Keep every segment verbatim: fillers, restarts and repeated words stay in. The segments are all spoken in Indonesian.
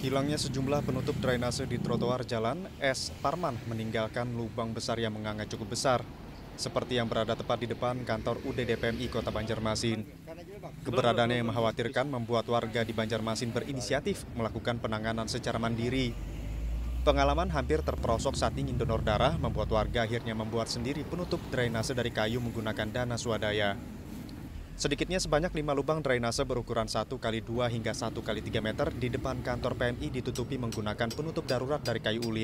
Hilangnya sejumlah penutup drainase di trotoar jalan S. Parman meninggalkan lubang besar yang menganga cukup besar, seperti yang berada tepat di depan kantor U D D P M I Kota Banjarmasin. Keberadaannya yang mengkhawatirkan membuat warga di Banjarmasin berinisiatif melakukan penanganan secara mandiri. Pengalaman hampir terperosok saat ingin donor darah membuat warga akhirnya membuat sendiri penutup drainase dari kayu menggunakan dana swadaya. Sedikitnya sebanyak lima lubang drainase berukuran satu kali dua hingga satu kali tiga meter di depan kantor P M I ditutupi menggunakan penutup darurat dari kayu ulin.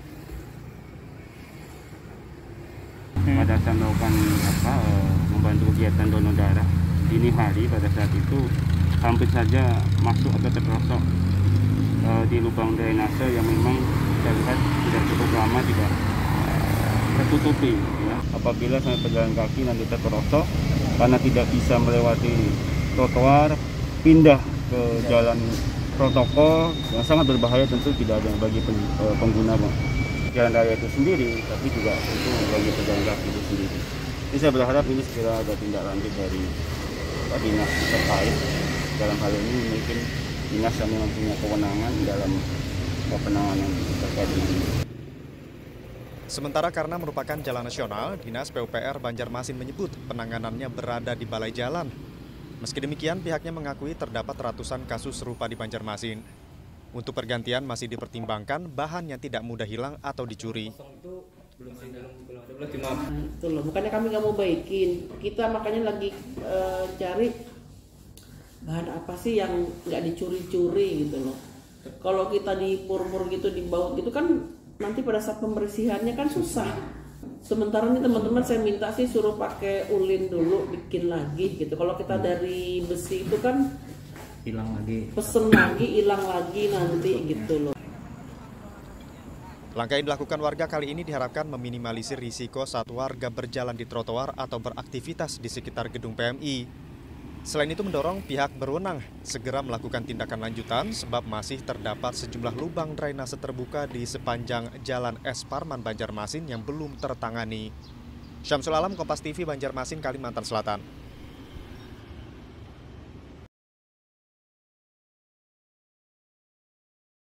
Pada saat melakukan apa, membantu kegiatan donor darah dini hari, pada saat itu hampir saja masuk atau terperosok e, di lubang drainase yang memang kita lihat sudah cukup lama tidak tertutupi. Ya. Apabila sampai pejalan kaki nanti terperosok karena tidak bisa melewati trotoar, pindah ke jalan protokol yang sangat berbahaya, tentu tidak ada bagi pengguna jalan raya itu sendiri, tapi juga itu bagi pejalan kaki itu sendiri. Jadi saya berharap ini segera ada tindak lanjut dari Pak Dinas terkait. Dalam hal ini mungkin dinas yang mempunyai kewenangan dalam penanganan terkait ini. Sementara karena merupakan jalan nasional, Dinas P U P R Banjarmasin menyebut penanganannya berada di balai jalan. Meski demikian, pihaknya mengakui terdapat ratusan kasus serupa di Banjarmasin. Untuk pergantian masih dipertimbangkan bahan yang tidak mudah hilang atau dicuri. Nah, itu loh, bukannya kami nggak mau baikin, kita makanya lagi e, cari bahan apa sih yang nggak dicuri-curi gitu loh. Kalau kita di pur-pur gitu, di baut gitu kan nanti pada saat pembersihannya kan susah. Sementara nih teman-teman saya minta sih suruh pakai ulin dulu, bikin lagi gitu. Kalau kita dari besi itu kan hilang lagi, pesen lagi, hilang lagi nanti gitu loh. Langkah yang dilakukan warga kali ini diharapkan meminimalisir risiko saat warga berjalan di trotoar atau beraktivitas di sekitar gedung P M I. Selain itu mendorong pihak berwenang segera melakukan tindakan lanjutan sebab masih terdapat sejumlah lubang drainase terbuka di sepanjang jalan S. Parman Banjarmasin yang belum tertangani. Syamsul Alam, Kompas T V, Banjarmasin, Kalimantan Selatan.